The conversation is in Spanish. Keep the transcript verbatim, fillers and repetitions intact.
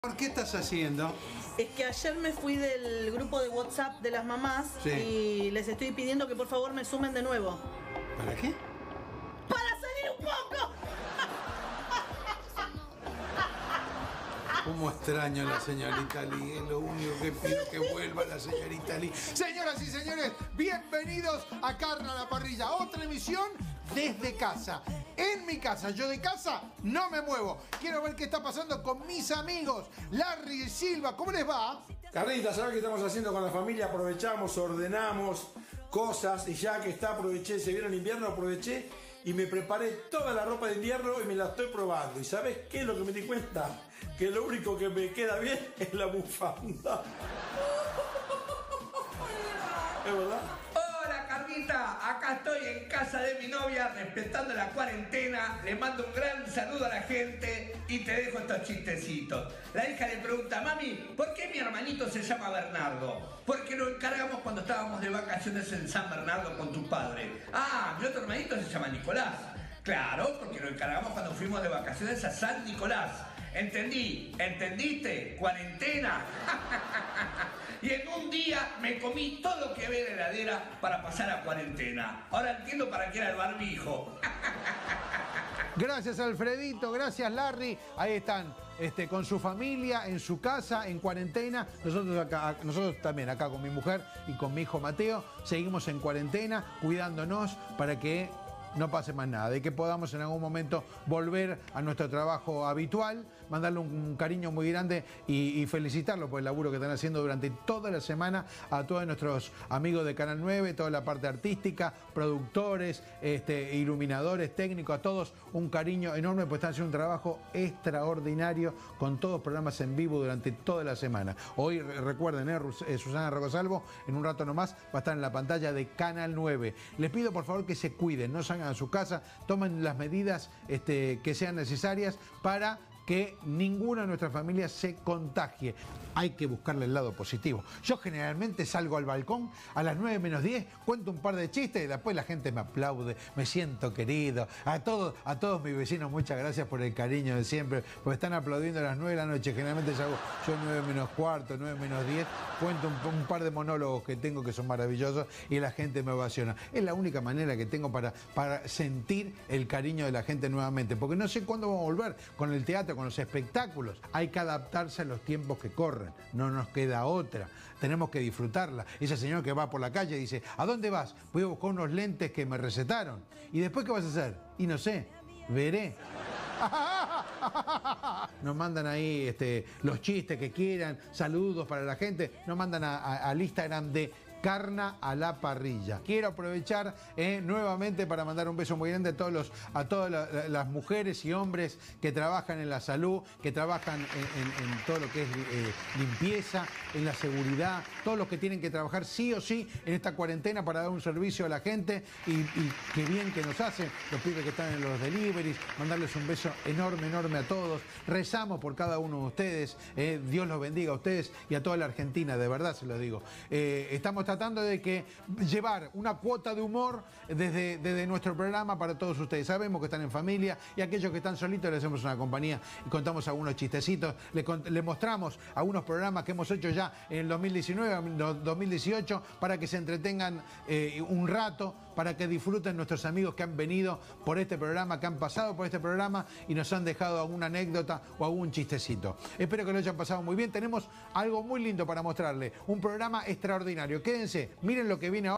¿Por qué estás haciendo? Es que ayer me fui del grupo de WhatsApp de las mamás Sí. y les estoy pidiendo que por favor me sumen de nuevo. ¿Para qué? ¡Para salir un poco! ¿Cómo extraño a la señorita Lee? Es lo único que pido, que vuelva la señorita Lee. Señoras y señores, bienvenidos a Carne a la Parrilla. Otra emisión desde casa. En mi casa, yo de casa no me muevo. Quiero ver qué está pasando con mis amigos Larry y Silva. ¿Cómo les va? Carlita, ¿sabes qué estamos haciendo con la familia? Aprovechamos, ordenamos cosas y ya que está, aproveché, se viene el invierno, aproveché y me preparé toda la ropa de invierno y me la estoy probando. ¿Y sabes qué es lo que me di cuenta? Que lo único que me queda bien es la bufanda. ¿Es verdad? Hola Carlita, acá estoy en casa de mi novia respetando la cuarentena. Le mando un gran saludo a la gente y te dejo estos chistecitos. La hija le pregunta: mami, ¿por qué mi hermanito se llama Bernardo? Porque lo encargamos cuando estábamos de vacaciones en San Bernardo con tu padre. Ah, mi otro hermanito se llama Nicolás. Claro, porque lo encargamos cuando fuimos de vacaciones a San Nicolás. Entendí, ¿entendiste? Cuarentena. Y en un día me comí todo lo que había en la heladera para pasar a cuarentena. Ahora entiendo para qué era el barbijo. Gracias Alfredito, gracias Larry. Ahí están, este, con su familia, en su casa, en cuarentena. Nosotros acá, nosotros también, acá con mi mujer y con mi hijo Mateo, seguimos en cuarentena, cuidándonos para que no pase más nada, de que podamos en algún momento volver a nuestro trabajo habitual, mandarle un cariño muy grande y, y felicitarlo por el laburo que están haciendo durante toda la semana a todos nuestros amigos de Canal nueve, toda la parte artística, productores, este, iluminadores, técnicos, a todos un cariño enorme, pues están haciendo un trabajo extraordinario con todos los programas en vivo durante toda la semana. Hoy recuerden, eh, Susana Rocosalvo, en un rato nomás va a estar en la pantalla de Canal nueve. Les pido por favor que se cuiden, no salgan a su casa, tomen las medidas este, que sean necesarias para que ninguna de nuestras familias se contagie. Hay que buscarle el lado positivo. Yo generalmente salgo al balcón a las nueve menos diez, cuento un par de chistes y después la gente me aplaude, me siento querido. A todos, a todos mis vecinos, muchas gracias por el cariño de siempre, porque están aplaudiendo a las nueve de la noche. Generalmente salgo yo nueve menos cuarto, nueve menos diez, cuento un, un par de monólogos que tengo que son maravillosos y la gente me ovaciona. Es la única manera que tengo para, para sentir el cariño de la gente nuevamente, porque no sé cuándo vamos a volver con el teatro, con los espectáculos. Hay que adaptarse a los tiempos que corren, no nos queda otra, tenemos que disfrutarla. Esa señora que va por la calle dice: ¿a dónde vas? Voy a buscar unos lentes que me recetaron. ¿Y después qué vas a hacer? Y no sé, veré. Nos mandan ahí este, los chistes que quieran, saludos para la gente, nos mandan a, a, al Instagram de Carne a la Parrilla. Quiero aprovechar eh, nuevamente para mandar un beso muy grande a, todos los, a todas la, las mujeres y hombres que trabajan en la salud, que trabajan en, en, en todo lo que es eh, limpieza, en la seguridad, todos los que tienen que trabajar sí o sí en esta cuarentena para dar un servicio a la gente y, y qué bien que nos hacen los pibes que están en los deliveries, mandarles un beso enorme, enorme a todos. Rezamos por cada uno de ustedes, eh, Dios los bendiga a ustedes y a toda la Argentina, de verdad se lo digo. Eh, estamos tratando de que llevar una cuota de humor desde, desde nuestro programa para todos ustedes. Sabemos que están en familia y aquellos que están solitos les hacemos una compañía y contamos algunos chistecitos, les, les mostramos algunos programas que hemos hecho ya en el dos mil diecinueve, dos mil dieciocho, para que se entretengan eh, un rato, para que disfruten nuestros amigos que han venido por este programa, que han pasado por este programa y nos han dejado alguna anécdota o algún chistecito. Espero que lo hayan pasado muy bien. Tenemos algo muy lindo para mostrarle, un programa extraordinario. Quédense, miren lo que viene ahora.